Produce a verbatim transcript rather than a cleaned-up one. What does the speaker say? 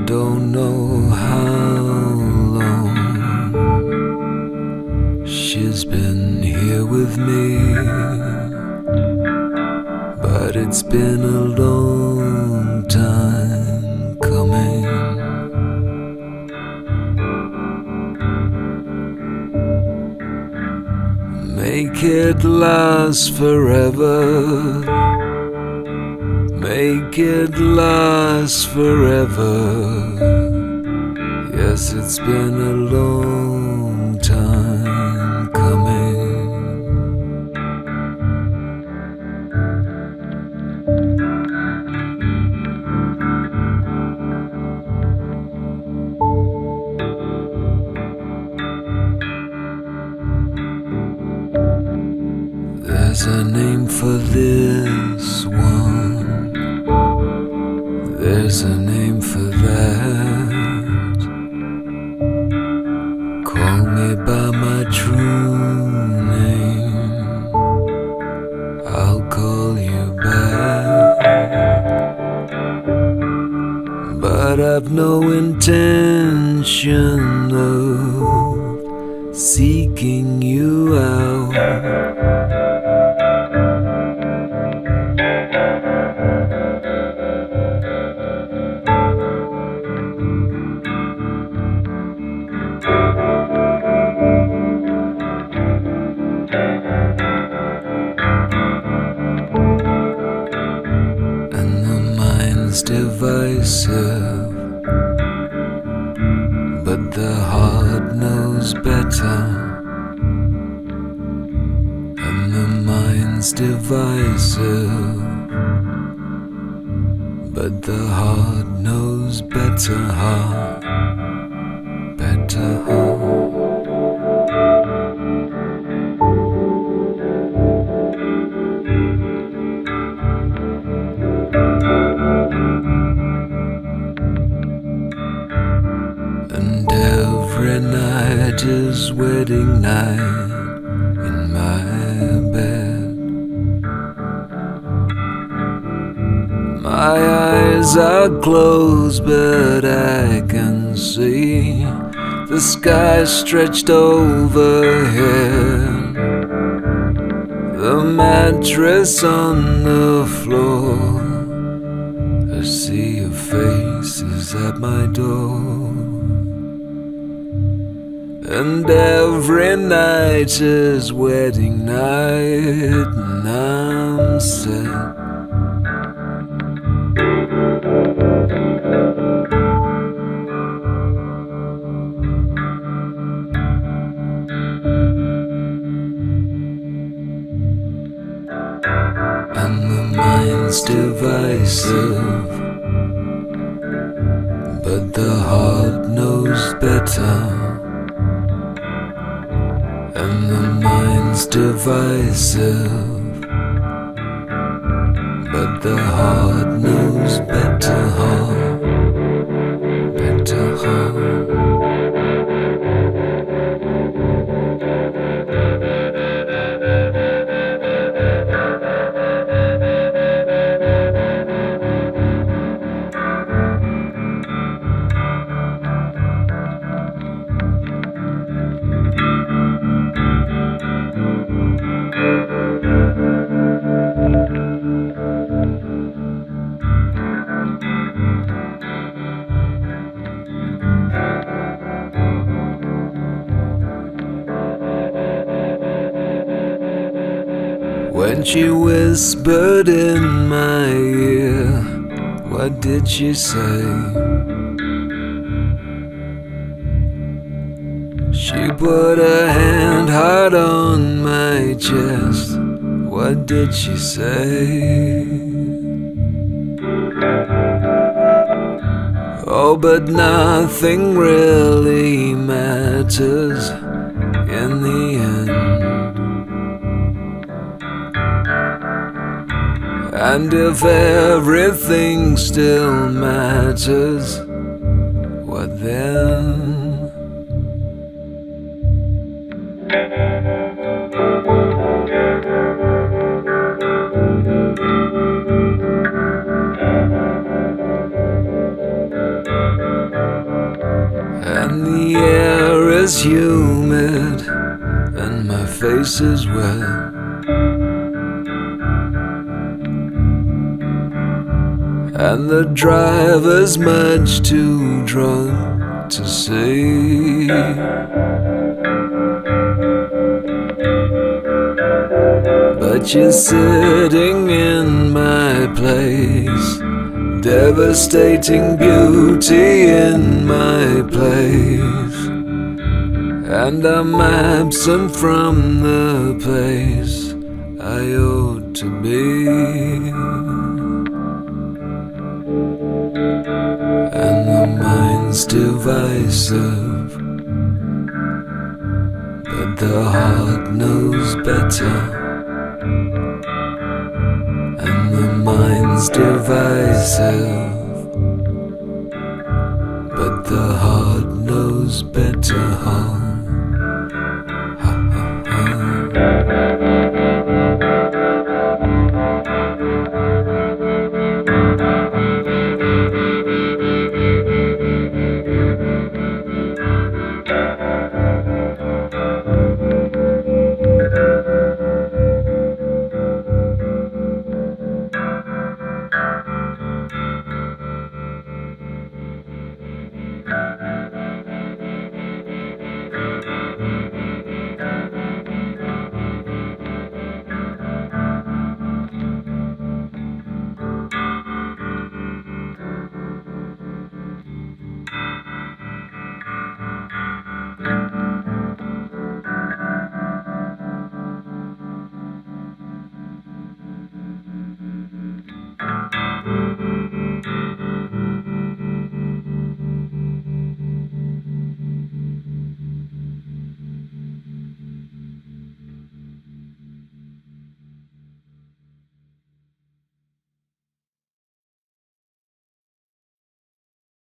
don't know how long she's been here with me, but it's been a long time coming. Make it last forever, make it last forever. Yes, it's been a long time coming. There's a name for this one, there's a name for that. Call me by my true name, I'll call you back. But I've no intention of seeking you out. Divisive, but the heart knows better, and the mind's divisive, but the heart knows better, heart, better heart. And every night is wedding night in my bed. My eyes are closed, but I can see the sky stretched overhead, the mattress on the floor, a sea of faces at my door. And every night is wedding night, and I'm set. And the mind's divisive, but the heart knows better. And the mind's divisive, but the heart knows better, heart, better heart. When she whispered in my ear, what did she say? She put her hand hard on my chest, what did she say? Oh, but nothing really matters in the end. And if everything still matters, what then? face is wet, and the driver's much too drunk to see. But you're sitting in my place, devastating beauty in my place, and I'm absent from the place I ought to be. And the mind's divisive, but the heart knows better. And the mind's divisive, but the heart knows better.